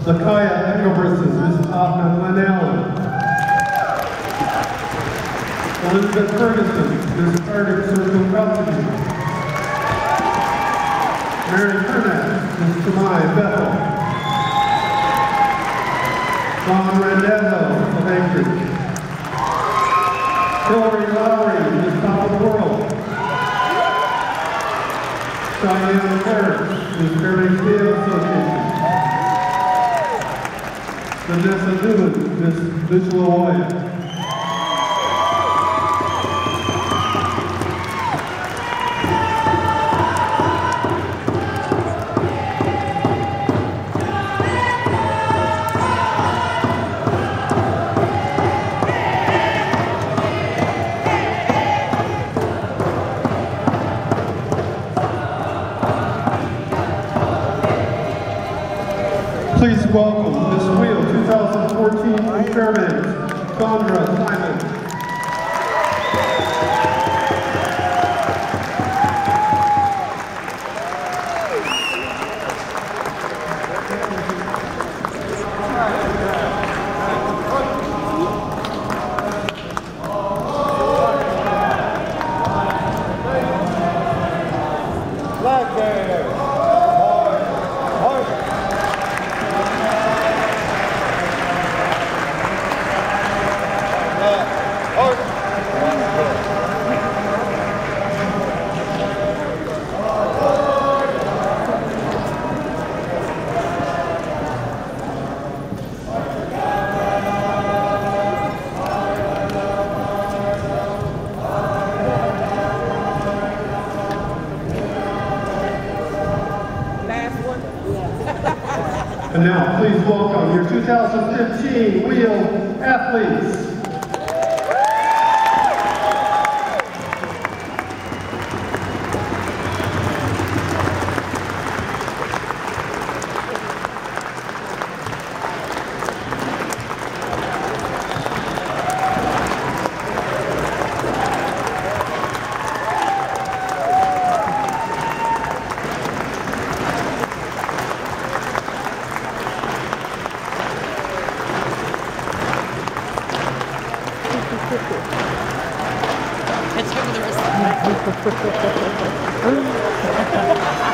Zakaya Ecoverses, Ms. Hoffman Lynn Allen. Elizabeth Ferguson, Ms. Carter Circle Custody. Mary Kernack, Ms. Tamai Bethel. Don Randazzo of Anchorage. Hillary Lowry, Ms. Top of the World. Cheyenne Parrish, Ms. Fairbanks Dam Association. Vanessa Newman, Ms. Miss WEIO. Please welcome Miss WEIO 2014 from Fairbanks, Sandra Simon. And now, please welcome your 2015 WEIO athletes. Catch up with the rest of the night.